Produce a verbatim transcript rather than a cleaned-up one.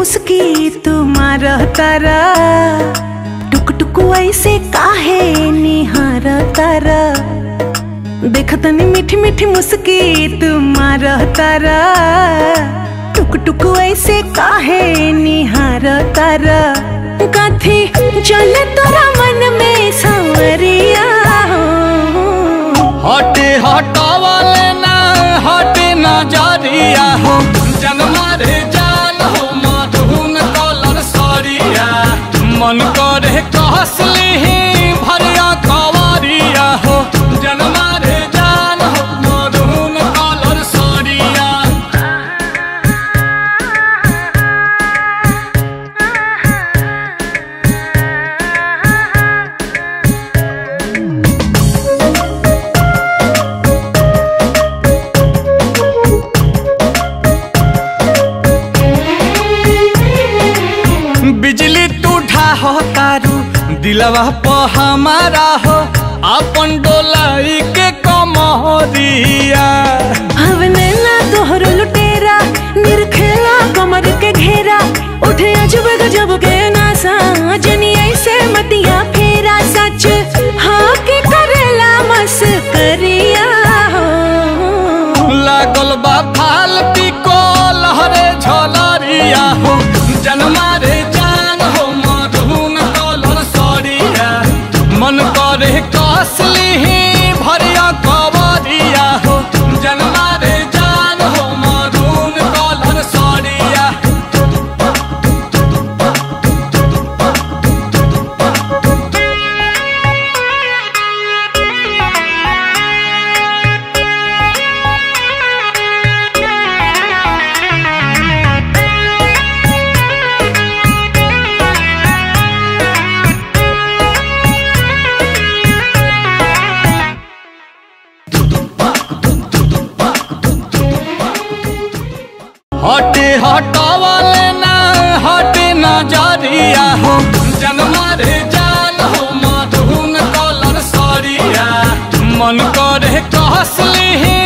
मुस्की तुम्हार तारा, टुक टुक ऐसे काहे निहार तारा। देखतनी मीठी मीठी मुस्की तुम्हार तारा, टुक टुक ऐसे काहे निहार तारा। कथी चले तोरा मन में सांवरिया, हटे हटावले ना हटे नजरिया हो। जनमा रे जान हो मधुन कलर सरिया, मन करे कहसली भरिया कवरिया हो। जनमा रे जान हो मधुन कलर सरिया। बिजली टूठा हो तारू दिलवा प हमारा हो, अपन डोलाई के कमरिया। हवने ना तोहर लुटेरा, निरखेला कमर के घेरा। उठे अजब गजब के नासा, जनी ऐसे मतिया फेरा। सच हाँ के करेला मस्करिया हो, लागल बा फालती को लहरे झलरिया हो। जनमा रे जान हो मधुन कलर सरिया, मन करे कसली भरिया कवरिया हो। जनमा रे जान हो मधुन कलर सरिया। हटे हटावले ना हटे नजरिया हो। जनमा रे जान हो मधुन कलर सरिया, मन करे कहसली